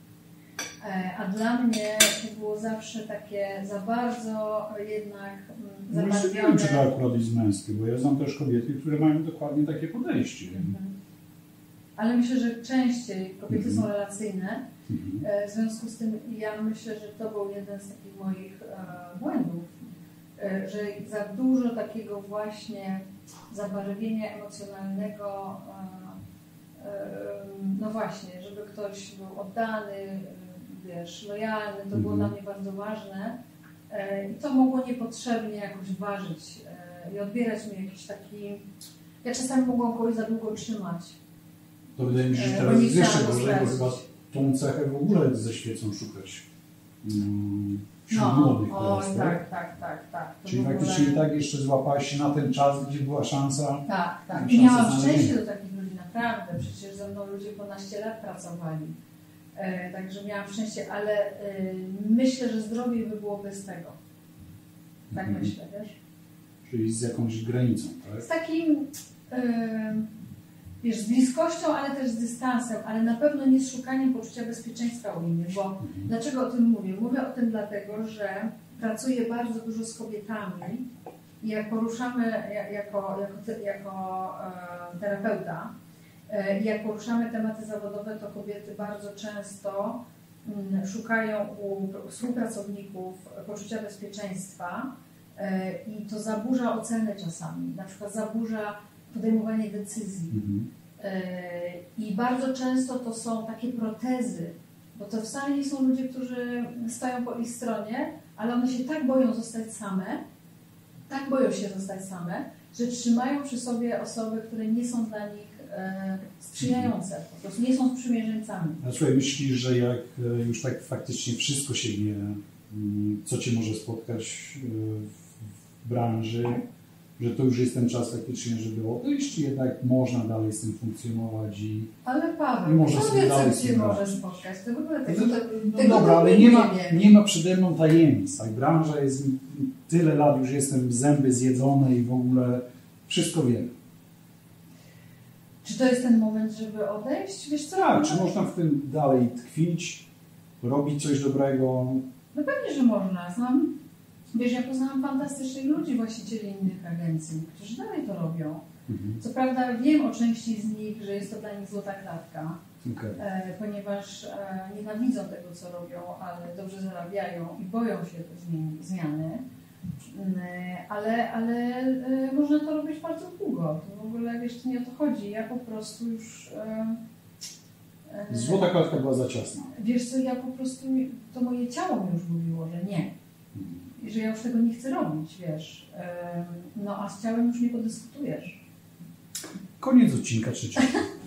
A dla mnie to było zawsze takie za bardzo jednak zabarwione. Nie wiem, czy to akurat jest męskie, bo ja znam też kobiety, które mają dokładnie takie podejście. Mhm. Ale myślę, że częściej kobiety mhm. są relacyjne. Mhm. W związku z tym ja myślę, że to był jeden z takich moich e, błędów, e, że za dużo takiego właśnie zabarwienia emocjonalnego, e, e, no właśnie, żeby ktoś był oddany, wiesz, lojalny, to było dla mnie bardzo ważne i to mogło niepotrzebnie jakoś ważyć i odbierać mi jakiś taki... Ja czasami mogłam kogoś za długo trzymać. To wydaje mi się, że teraz jest jeszcze gorzej, bo chyba tą cechę w ogóle ze świecą szukać hmm, wśród no, młodych o, teraz, tak? Tak, tak, tak, tak. To Czyli ogóle... faktycznie i tak jeszcze złapałaś się na ten czas, gdzie była szansa. Tak, tak. I miałam szczęście do takich ludzi, naprawdę. Przecież ze mną ludzie ponadto lat pracowali. E, także miałam szczęście, ale e, myślę, że zdrowiej by było bez tego. Tak mhm. myślę, wiesz? Czyli z jakąś granicą, tak? Z takim, e, wiesz, z bliskością, ale też z dystansem, ale na pewno nie z szukaniem poczucia bezpieczeństwa u innych, bo mhm. dlaczego o tym mówię? Mówię o tym dlatego, że pracuję bardzo dużo z kobietami i jak poruszamy jako, jako, jako e, terapeuta, jak poruszamy tematy zawodowe, to kobiety bardzo często szukają u współpracowników poczucia bezpieczeństwa i to zaburza ocenę czasami, na przykład zaburza podejmowanie decyzji. Mhm. I bardzo często to są takie protezy, bo to wcale nie są ludzie, którzy stoją po ich stronie, ale one się tak boją zostać same, tak boją się zostać same, że trzymają przy sobie osoby, które nie są dla nich sprzyjające, po prostu nie są sprzymierzeńcami. A słuchaj, myślisz, że jak już tak faktycznie wszystko się wie, co Cię może spotkać w branży, że to już jest ten czas faktycznie, żeby odejść, czy jednak można dalej z tym funkcjonować i... Ale Paweł, i może sobie dalej Cię może spotkać? To w ogóle tego, no, no tego dobra, ale nie ma, nie ma przede mną tajemnic. Tak? Branża jest, tyle lat już jestem, zęby zjedzone i w ogóle wszystko wiem. Czy to jest ten moment, żeby odejść? Wiesz co? Tak, czy można w tym dalej tkwić, robić coś dobrego? No pewnie, że można. Znam, wiesz, ja poznałam fantastycznych ludzi, właścicieli innych agencji, którzy dalej to robią. Mhm. Co prawda wiem o części z nich, że jest to dla nich złota klatka, okay. e, ponieważ e, nienawidzą tego, co robią, ale dobrze zarabiają i boją się tej zmiany. Ale, ale e, można to robić bardzo długo. To w ogóle, wiesz, to nie o to chodzi. Ja po prostu już... E, e, Złota klatka była za ciasna. Wiesz co, ja po prostu... To moje ciało mi już mówiło, że nie. I że ja już tego nie chcę robić, wiesz. E, no a z ciałem już nie podyskutujesz. Koniec odcinka trzeciego.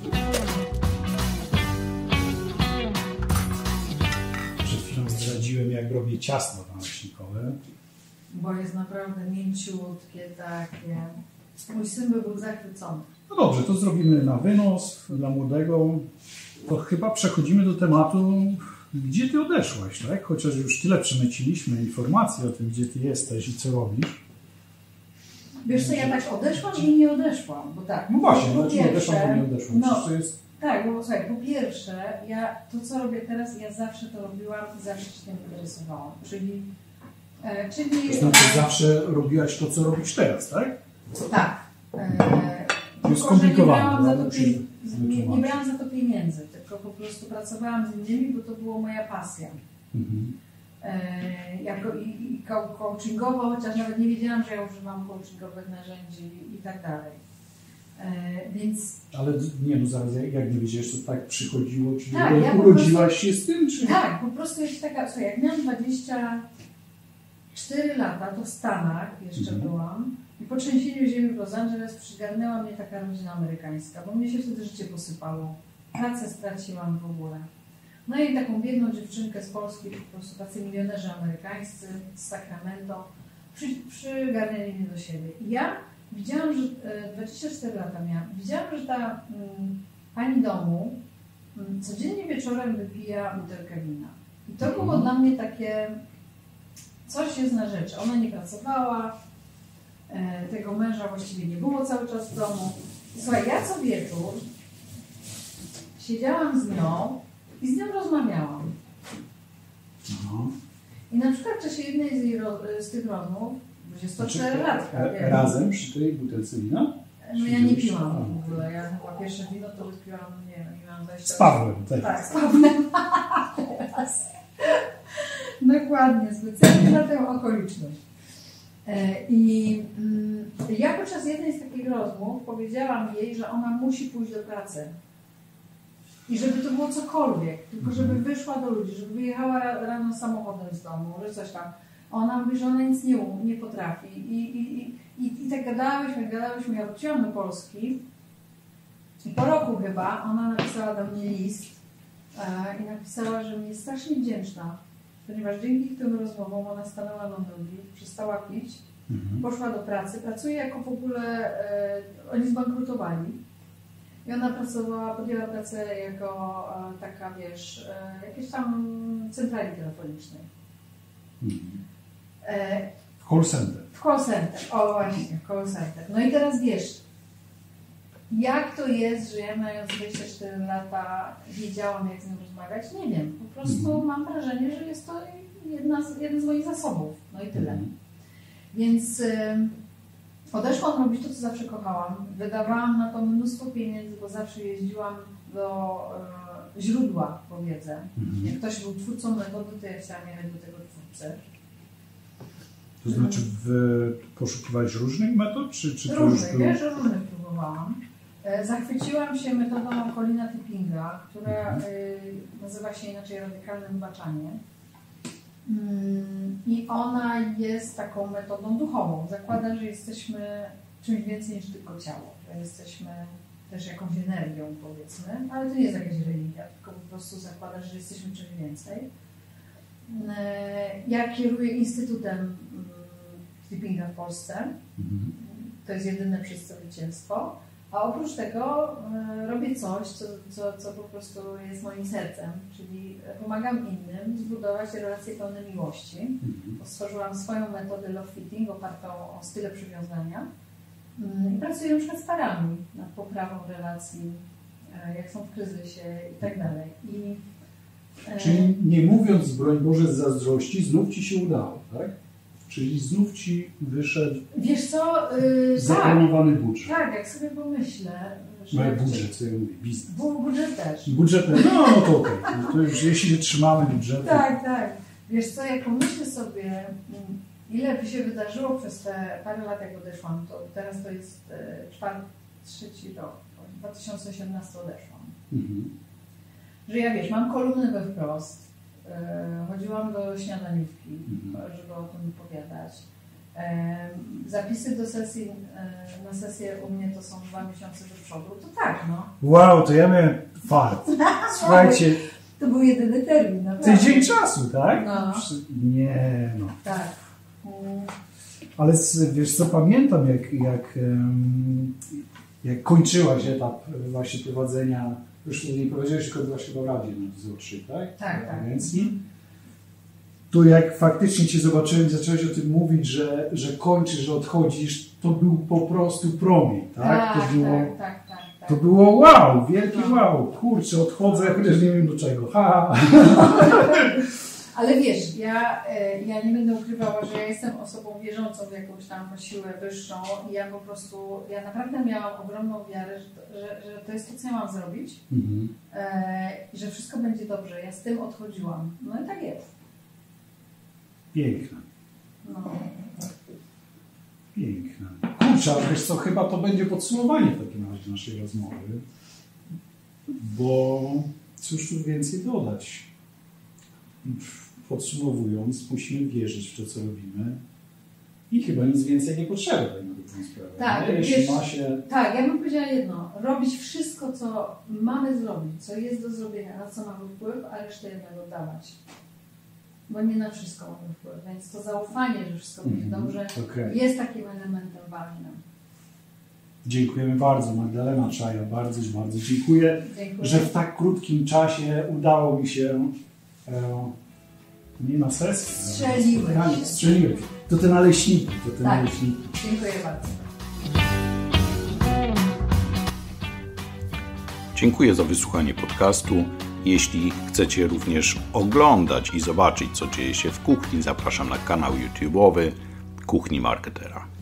Przed chwilą zdradziłem, jak robię ciasto naleśnikowe. Bo jest naprawdę mięciutkie, takie. Mój syn by był zachwycony. No dobrze, to zrobimy na wynos dla młodego. To chyba przechodzimy do tematu, gdzie ty odeszłaś, tak? Chociaż już tyle przemyciliśmy informacji o tym, gdzie ty jesteś i co robisz. Wiesz co, ja tak odeszłam i nie odeszłam, bo tak. No właśnie, no nie odeszłam, bo nie odeszłam. No, to jest... Tak, bo słuchaj, po pierwsze, ja to co robię teraz, ja zawsze to robiłam i zawsze się tym interesowałam. Czyli Czyli, to znaczy zawsze robiłaś to, co robisz teraz, tak? Tak. E, to jest skomplikowane. Nie brałam, nie, nie brałam za to pieniędzy, tylko po prostu pracowałam z innymi, bo to była moja pasja. Mhm. E, jako i, i coachingowo, chociaż nawet nie wiedziałam, że ja używam coachingowych narzędzi i tak dalej. E, więc... Ale nie, no zaraz, jak nie wiedziałeś, to tak przychodziło, czy tak, ja urodziłaś prostu, się z tym, czy... Tak, po prostu jest taka, słuchaj, jak miałam dwadzieścia cztery lata, to w Stanach jeszcze mhm. byłam i po trzęsieniu ziemi w Los Angeles przygarnęła mnie taka rodzina amerykańska, bo mnie się wtedy życie posypało. Pracę straciłam w ogóle. No i taką biedną dziewczynkę z Polski, po prostu tacy milionerzy amerykańscy z Sacramento przy, przygarnęli mnie do siebie. I ja widziałam, że dwadzieścia cztery lata miałam, widziałam, że ta mm, pani domu mm, codziennie wieczorem wypija butelkę wina. I to było mhm. dla mnie takie... Coś jest na rzeczy. Ona nie pracowała, E, tego męża właściwie nie było cały czas w domu. Słuchaj, ja co wieczór siedziałam z nią i z nią rozmawiałam. Aha. I na przykład w czasie jednej z, jej, z tych rozmów, dwudziestoczterolatka, znaczy, razem przy tej butelce wina? No ja nie piłam w ogóle. Ja chyba pierwsze wino to wypiłam, nie wiem, nie miałam dwadzieścia Z Pawłem. Tak, tak z Pawłem. Dokładnie, specjalnie na tę okoliczność. I mm, ja podczas jednej z takich rozmów powiedziałam jej, że ona musi pójść do pracy. I żeby to było cokolwiek, tylko żeby wyszła do ludzi, żeby wyjechała rano samochodem z domu, że coś tam. Ona mówi, że ona nic nie, nie potrafi. I, i, i, i, i tak gadałyśmy, gadałyśmy, ja wróciłam do Polski i po roku chyba ona napisała do mnie list e, i napisała, że mnie jest strasznie wdzięczna, ponieważ dzięki tym rozmowom ona stanęła na nogi, przestała pić, mhm. poszła do pracy, pracuje jako w ogóle, e, oni zbankrutowali. I ona pracowała, podjęła pracę jako e, taka, wiesz, e, jakiejś tam centrali telefonicznej. Mhm. E, w call center. W call center, o właśnie, w call center. No i teraz wiesz, jak to jest, że ja mając dwadzieścia cztery lata wiedziałam, jak z nią rozmawiać? Nie wiem. Po prostu mhm. mam wrażenie, że jest to jedna z, jeden z moich zasobów. No i tyle. Mhm. Więc y, odeszłam robić to, co zawsze kochałam. Wydawałam na to mnóstwo pieniędzy, bo zawsze jeździłam do y, źródła po wiedzę. Mhm. Jak ktoś był twórcą metody, to ja chciałam jechać do tego twórcy. To znaczy w, poszukiwałeś różnych metod? Czy, czy różnych, to już wiesz, że różnych próbowałam. Zachwyciłam się metodą Colina Tippinga, która mhm. nazywa się inaczej radykalne wybaczanie. I ona jest taką metodą duchową. Zakłada, że jesteśmy czymś więcej niż tylko ciało. Że jesteśmy też jakąś energią, powiedzmy, ale to nie jest jakaś religia, tylko po prostu zakłada, że jesteśmy czymś więcej. Ja kieruję Instytutem Tippinga w Polsce. Mhm. To jest jedyne przedstawicielstwo. A oprócz tego y, robię coś, co, co, co po prostu jest moim sercem, czyli pomagam innym zbudować relacje pełne miłości. Mm-hmm. Stworzyłam swoją metodę Love Fitting opartą o style przywiązania y, i pracuję na przykład z parami nad poprawą relacji, y, jak są w kryzysie i tak dalej. I, y, czyli nie mówiąc, broń Boże, z zazdrości, znów Ci się udało, tak? Czyli znów Ci wyszedł Wiesz co, yy, zaplanowany tak, budżet. Tak, jak sobie pomyślę. Że no, budżet, co ja mówię, biznes. Budżet też. Budżet też, no, no to okej. Okay. No to już jeśli się trzymamy budżetu. Tak, tak. Wiesz co, jak pomyślę sobie, ile by się wydarzyło przez te parę lat, jak odeszłam, to teraz to jest czwarty, trzeci rok, w dwa tysiące osiemnastym odeszłam. Mhm. Że ja wiesz, mam kolumnę we Wprost. Chodziłam do śniadaniówki, mhm. żeby o tym opowiadać. Zapisy do sesji, na sesję u mnie to są dwa miesiące do przodu. To tak, no. Wow, to ja miałem fart. Słuchajcie. To był jedyny termin, naprawdę. Tydzień czasu, tak? No. Nie, no. Tak. Mm. Ale wiesz co, pamiętam jak, jak, jak kończyłaś etap właśnie prowadzenia. Już nie powiedziałeś, tylko byłaś chyba w Radzie Nadzorczej, tak? Tak, tak. Agencji. To jak faktycznie Cię zobaczyłem, zacząłeś o tym mówić, że, że kończysz, że odchodzisz, to był po prostu promień, tak? Tak, to było, tak, tak, tak, tak. To było wow, wielkie no. wow, kurczę, odchodzę, chociaż nie wiem do czego, ha! Ale wiesz, ja, ja nie będę ukrywała, że ja jestem osobą wierzącą w jakąś tam siłę wyższą i ja po prostu, ja naprawdę miałam ogromną wiarę, że to, że, że to jest to, co ja mam zrobić mhm. e, i że wszystko będzie dobrze. Ja z tym odchodziłam. No i tak jest. Piękne. No. Piękne. Kurczę, ale wiesz co, chyba to będzie podsumowanie w takim razie naszej rozmowy, bo cóż tu więcej dodać. Podsumowując, musimy wierzyć w to, co robimy i chyba nic więcej nie potrzeba na dobrą sprawę. Tak, jeśli wiesz, ma się... tak, ja bym powiedziała jedno. Robić wszystko, co mamy zrobić, co jest do zrobienia, na co mamy wpływ, a resztę jednak oddawać. Bo nie na wszystko mamy wpływ, więc to zaufanie, że wszystko będzie mm, dobrze, okay. jest takim elementem ważnym. Dziękujemy bardzo, Magdalena Czaja, bardzo, bardzo dziękuję, dziękuję, że w tak krótkim czasie udało mi się e, Nie na sesji. Strzeliłeś. Ale strzeliłeś. To te naleśniki. To te Tak. naleśniki. Dziękuję bardzo. Dziękuję za wysłuchanie podcastu. Jeśli chcecie również oglądać i zobaczyć, co dzieje się w kuchni, zapraszam na kanał YouTube'owy Kuchni Marketera.